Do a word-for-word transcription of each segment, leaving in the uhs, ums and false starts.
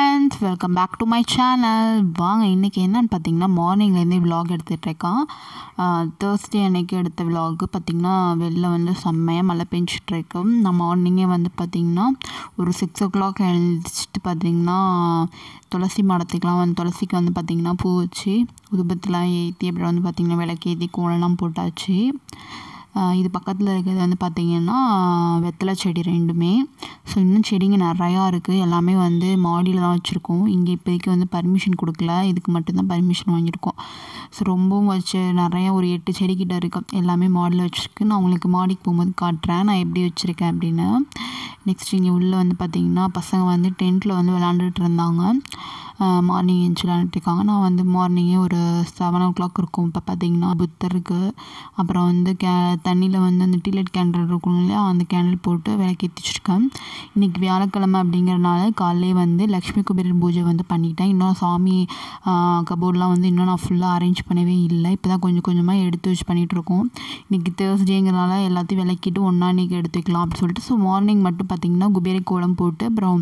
Friends, welcome back to my channel. வாங்க இன்றைக்கி என்னன்னு பார்த்தீங்கன்னா, மார்னிங்லேருந்தே விலாக் எடுத்துகிட்ருக்கேன். தேர்ஸ்டே அன்றைக்கி எடுத்த விலாகு பார்த்திங்கன்னா, வெளில வந்து செம்மையாக மழை பெஞ்சிட்ருக்கு. நான் மார்னிங்கே வந்து பார்த்திங்கன்னா ஒரு சிக்ஸ் ஓ கிளாக் எழுந்திரிச்சிட்டு பார்த்திங்கன்னா துளசி மாடத்துக்கெலாம் வந்து துளசிக்கு வந்து பார்த்திங்கன்னா பூ வச்சு உதுபத்திலாம் ஏற்றி அப்புறம் வந்து பார்த்திங்கன்னா விளக்கேற்றி கோலம்லாம் போட்டாச்சு. இது பக்கத்தில் இருக்கிறது வந்து பார்த்திங்கன்னா வெத்தலை செடி ரெண்டுமே. ஸோ இன்னும் செடிங்க நிறையா இருக்குது. எல்லாமே வந்து மாடியில் தான் வச்சுருக்கோம். இங்கே இப்போதைக்கு வந்து பர்மிஷன் கொடுக்கல, இதுக்கு மட்டும்தான் பர்மிஷன் வாங்கியிருக்கோம். ஸோ ரொம்பவும் வச்சு நிறையா ஒரு எட்டு செடிக்கிட்ட இருக்குது. எல்லாமே மாடியில் வச்சுருக்கு. நான் உங்களுக்கு மாடிக்கு போகும்போது காட்டுறேன் நான் எப்படி வச்சுருக்கேன் அப்படின்னு. நெக்ஸ்ட் இங்கே உள்ளே வந்து பார்த்திங்கன்னா பசங்க வந்து டென்ட்டில் வந்து விளாண்டுட்டு இருந்தாங்க. மார்னிங் எழுந்துச்சி விளாண்டுட்டுருக்காங்க. நான் வந்து மார்னிங்கே ஒரு செவன் ஓ கிளாக் இருக்கும். இப்போ பார்த்திங்கன்னா புத்தருக்கு அப்புறம் வந்து கே தண்ணியில் வந்து அந்த டீலைட் கேண்டில் இருக்கும் இல்லையா, அந்த கேண்டில் போட்டு விளக்கேற்றி வச்சுருக்கேன். இன்றைக்கி வியாழக்கிழமை அப்படிங்கிறனால காலையிலே வந்து லக்ஷ்மி குபேரன் பூஜை வந்து பண்ணிட்டேன். இன்னும் சாமி கபோர்ட்லாம் வந்து இன்னும் நான் ஃபுல்லாக அரேஞ்ச் பண்ணவே இல்லை. இப்போ தான் கொஞ்சம் கொஞ்சமாக எடுத்து வச்சு பண்ணிகிட்ருக்கோம். இன்றைக்கி தேர்ஸ்டேங்கிறனால எல்லாத்தையும் விளக்கிட்டு ஒன்றா இன்றைக்கி எடுத்து வைக்கலாம் அப்படின்னு சொல்லிட்டு ஸோ மார்னிங் மட்டும் பார்த்திங்கன்னா குபேரை கோலம் போட்டு அப்புறம்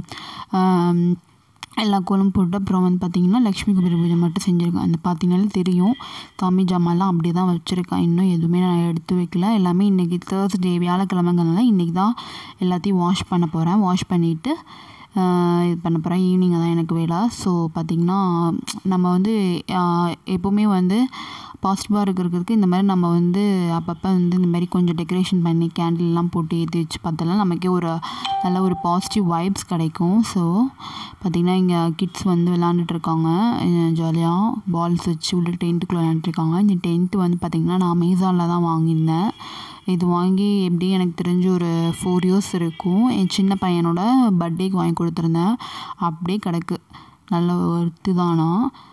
எல்லா கோலம் போட்டு அப்புறம் வந்து பார்த்திங்கன்னா லக்ஷ்மி குபேர பூஜை மட்டும் செஞ்சுருக்கேன். அந்த பார்த்திங்கனாலே தெரியும் சாமி ஜாமான்லாம் அப்படியே தான் வச்சுருக்கேன். இன்னும் எதுவுமே நான் எடுத்து வைக்கல. எல்லாமே இன்றைக்கி தேர்ஸ்டே வியாழக்கிழமைங்கிறதுனால இன்றைக்கி தான் எல்லாத்தையும் வாஷ் பண்ண போகிறேன். வாஷ் பண்ணிவிட்டு இது பண்ண போகிறேன். ஈவினிங் தான் எனக்கு வேலை. ஸோ பார்த்திங்கன்னா நம்ம வந்து எப்போவுமே வந்து பாசிட்டிவாக இருக்கிறதுக்கு இந்த மாதிரி நம்ம வந்து அப்பப்போ வந்து இந்த மாதிரி கொஞ்சம் டெக்கரேஷன் பண்ணி கேண்டில்லாம் போட்டு ஏற்றி வச்சு பார்த்தோம்னா நமக்கே ஒரு நல்ல ஒரு பாசிட்டிவ் வைப்ஸ் கிடைக்கும். ஸோ பார்த்திங்கன்னா இங்கே கிட்ஸ் வந்து விளாண்டுட்ருக்காங்க ஜாலியாக பால்ஸ் வச்சு உள்ள டென்ட்டுக்குள்ளே விளாண்டுருக்காங்க. இந்த டென்ட்டு வந்து பார்த்திங்கன்னா நான் அமேசானில் தான் வாங்கியிருந்தேன். இது வாங்கி எப்படி எனக்கு தெரிஞ்சு ஒரு ஃபோர் இயர்ஸ் இருக்கும். என் சின்ன பையனோட பர்த்டேக்கு வாங்கி கொடுத்துருந்தேன். அப்படியே கிடக்கு. நல்ல ஒர்த்து தானா.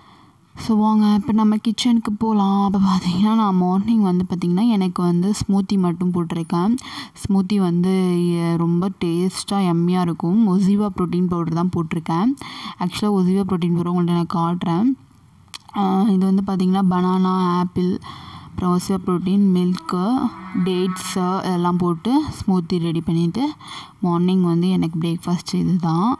ஸோ வாங்க இப்போ நம்ம கிச்சனுக்கு போகலாம். அப்போ பார்த்திங்கன்னா நான் மார்னிங் வந்து பார்த்திங்கன்னா எனக்கு வந்து ஸ்மூத்தி மட்டும் போட்டிருக்கேன். ஸ்மூத்தி வந்து ரொம்ப டேஸ்ட்டாக எம்மியாக இருக்கும். ஒசிவா ப்ரோட்டீன் பவுடர் தான் போட்டிருக்கேன். ஆக்சுவலாக ஒசிவா ப்ரோட்டீன் பவுடர் உங்கள்கிட்ட நான் காட்டுறேன். இது வந்து பார்த்திங்கன்னா பனானா, ஆப்பிள், அப்புறம் ஒசிவா ப்ரோட்டீன், மில்க்கு, டேட்ஸு இதெல்லாம் போட்டு ஸ்மூத்தி ரெடி பண்ணிவிட்டு மார்னிங் வந்து எனக்கு பிரேக்ஃபாஸ்ட் இது தான்.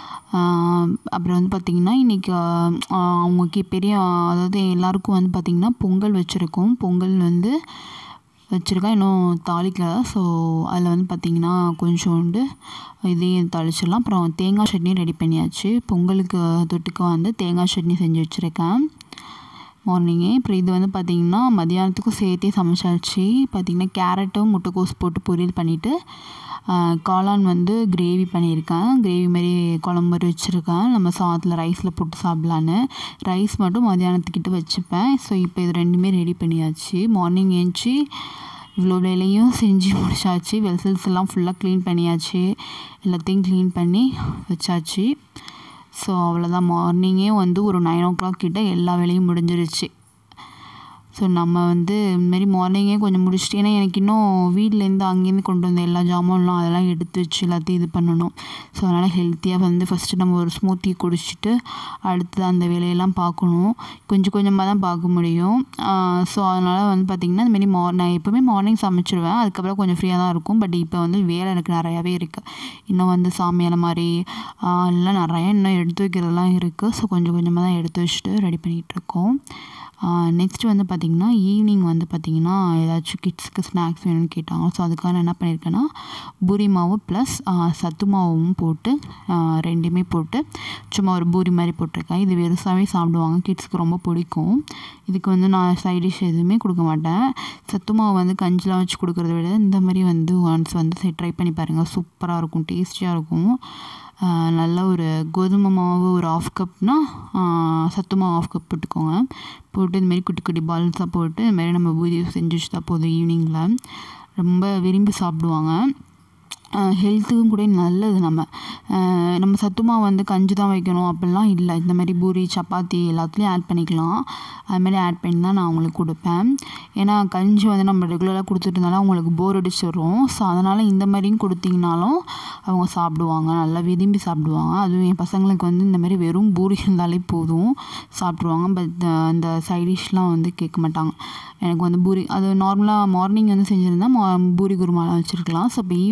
அப்புறம் வந்து பார்த்திங்கன்னா இன்றைக்கி அவங்களுக்கு பெரிய அதாவது எல்லாேருக்கும் வந்து பார்த்திங்கன்னா பொங்கல் வச்சுருக்கோம். பொங்கல் வந்து வச்சுருக்கேன் இன்னும் தாளிக்கலை. ஸோ அதில் வந்து பார்த்திங்கன்னா கொஞ்சோண்டு இதையும் தாளிச்சிடலாம். அப்புறம் தேங்காய் சட்னி ரெடி பண்ணியாச்சு. பொங்கலுக்கு தொட்டுக்க வந்து தேங்காய் சட்னி செஞ்சு வச்சுருக்கேன் மார்னிங்கே. அப்புறம் இது வந்து பார்த்திங்கன்னா மதியானத்துக்கும் சேர்த்தே சமைச்சாச்சு. பார்த்திங்கன்னா கேரட்டும் முட்டைக்கோஸ் போட்டு பொரியல் பண்ணிவிட்டு காளான் வந்து கிரேவி பண்ணியிருக்கேன். கிரேவி மாதிரி குழம்பு மாதிரி வச்சுருக்கேன். நம்ம சாதத்தில் ரைஸில் போட்டு சாப்பிட்லான்னு. ரைஸ் மட்டும் மதியானத்துக்கிட்ட வச்சுப்பேன். ஸோ இப்போ இது ரெண்டுமே ரெடி பண்ணியாச்சு. மார்னிங் ஏஞ்சி இவ்வளோ வேலையும் செஞ்சு முடிச்சாச்சு. வெசல்ஸ் எல்லாம் ஃபுல்லாக க்ளீன் பண்ணியாச்சு. எல்லாத்தையும் க்ளீன் பண்ணி வச்சாச்சு. ஸோ அவ்வளோதான். மார்னிங்கே வந்து ஒரு நைன் ஓ கிளாக் கிட்டே எல்லா வேலையும் முடிஞ்சிருச்சு. ஸோ நம்ம வந்து இதுமாரி மார்னிங்கே கொஞ்சம் முடிச்சுட்டு ஏன்னா எனக்கு இன்னும் வீட்டிலேருந்து அங்கேருந்து கொண்டு வந்த எல்லா ஜாமான்லாம் அதெல்லாம் எடுத்து வச்சு எல்லாத்தையும் இது பண்ணணும். ஸோ அதனால் ஹெல்த்தியாக வந்து ஃபஸ்ட்டு நம்ம ஒரு ஸ்மூத்தி குடிச்சிட்டு அடுத்து அந்த வேலையெல்லாம் பார்க்கணும். கொஞ்சம் கொஞ்சமாக தான் பார்க்க முடியும். ஸோ அதனால் வந்து பார்த்திங்கன்னா இதுமாரி மார் நான் எப்போவுமே மார்னிங் சமைச்சிடுவேன். அதுக்கப்புறம் கொஞ்சம் ஃப்ரீயாக தான் இருக்கும். பட் இப்போ வந்து வேலை எனக்கு நிறையாவே இருக்குது. இன்னும் வந்து சாமியால் மாதிரி எல்லாம் நிறையா இன்னும் எடுத்து வைக்கிறதெல்லாம் இருக்குது. ஸோ கொஞ்சம் கொஞ்சமாக தான் எடுத்து வச்சுட்டு ரெடி பண்ணிகிட்ருக்கோம். நெக்ஸ்ட்டு வந்து பார்த்திங்கன்னா ஈவினிங் வந்து பார்த்திங்கன்னா ஏதாச்சும் கிட்ஸுக்கு ஸ்நாக்ஸ் வேணும்னு கேட்டாங்க. ஸோ அதுக்காக நான் என்ன பண்ணியிருக்கேன்னா பூரி மாவு ப்ளஸ் சத்து மாவும் போட்டு ரெண்டுமே போட்டு சும்மா ஒரு பூரி மாதிரி போட்டிருக்கேன். இது வெறுசாகவே சாப்பிடுவாங்க. கிட்ஸுக்கு ரொம்ப பிடிக்கும். இதுக்கு வந்து நான் சைட் டிஷ் எதுவுமே கொடுக்க மாட்டேன். சத்து மாவு வந்து கஞ்சிலாம் வச்சு கொடுக்குறத விட இந்த மாதிரி வந்து ஒன்ஸ் வந்து ட்ரை பண்ணி பாருங்கள். சூப்பராக இருக்கும், டேஸ்டியாக இருக்கும். நல்ல ஒரு கோதுமை மாவு ஒரு ஆஃப் கப்னால் சத்து மாவு ஆஃப் கப் போட்டுக்கோங்க. போட்டு இதுமாரி குட்டி குட்டி பால்ஸாக போட்டு இதுமாரி நம்ம பூரி செஞ்சு வச்சுட்டா போதும். ஈவினிங்கில் ரொம்ப விரும்பி சாப்பிடுவாங்க. ஹெல்த்துக்கும் கூட நல்லது. நம்ம நம்ம சத்துமா வந்து கஞ்சி தான் வைக்கணும் அப்படிலாம் இல்லை. இந்த மாதிரி பூரி சப்பாத்தி எல்லாத்துலேயும் ஆட் பண்ணிக்கலாம். அதுமாதிரி ஆட் பண்ணி தான் நான் அவங்களுக்கு கொடுப்பேன். ஏன்னா கஞ்சி வந்து நம்ம ரெகுலராக கொடுத்துட்டு இருந்தாலும் அவங்களுக்கு போர் அடிச்சிடும். ஸோ அதனால் இந்த மாதிரியும் கொடுத்திங்கனாலும் அவங்க சாப்பிடுவாங்க, நல்லா விரும்பி சாப்பிடுவாங்க. அதுவும் என் பசங்களுக்கு வந்து இந்த மாதிரி வெறும் பூரி இருந்தாலே போதும் சாப்பிட்ருவாங்க. பட் இந்த சைட் டிஷ்லாம் வந்து கேட்க மாட்டாங்க. எனக்கு வந்து பூரி அது நார்மலாக மார்னிங் வந்து செஞ்சுருந்தா மா பூரி குருமாலாம் வச்சுருக்கலாம். ஸோ இப்போ ஈவினிங் ஸ்நாக்ஸ்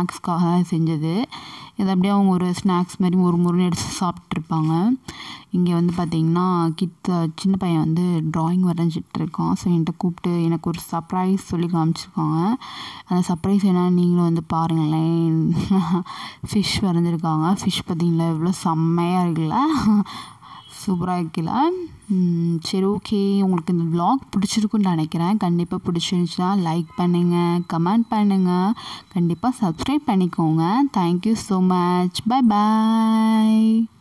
ஸ்நாக்ஸ்க்காக தான் செஞ்சது. இது அப்படியே அவங்க ஒரு ஸ்நாக்ஸ் மாதிரி ஒரு முருன்னு எடுத்து சாப்பிட்ருப்பாங்க. இங்கே வந்து பார்த்திங்கன்னா கிட் சின்ன பையன் வந்து ட்ராயிங் வரைஞ்சிட்டு இருக்கான். ஸோ என்கிட்ட கூப்பிட்டு எனக்கு ஒரு சர்ப்ரைஸ் சொல்லி காமிச்சிருக்காங்க. அந்த சர்ப்ரைஸ் என்னன்னு நீங்களும் வந்து பாருங்களேன். ஃபிஷ் வரைஞ்சிருக்காங்க. ஃபிஷ் பார்த்திங்களா எவ்வளோ செம்மையாக இருக்குல்ல, சூப்பராக இருக்குல்ல. சரி, ஓகே, உங்களுக்கு இந்த vlog பிடிச்சிருக்குன்னு நினைக்கிறேன். கண்டிப்பாக பிடிச்சிருந்துச்சுன்னா லைக் பண்ணுங்கள், கமெண்ட் பண்ணுங்கள், கண்டிப்பாக சப்ஸ்கிரைப் பண்ணிக்கோங்க. Thank you so much. பை பாய்.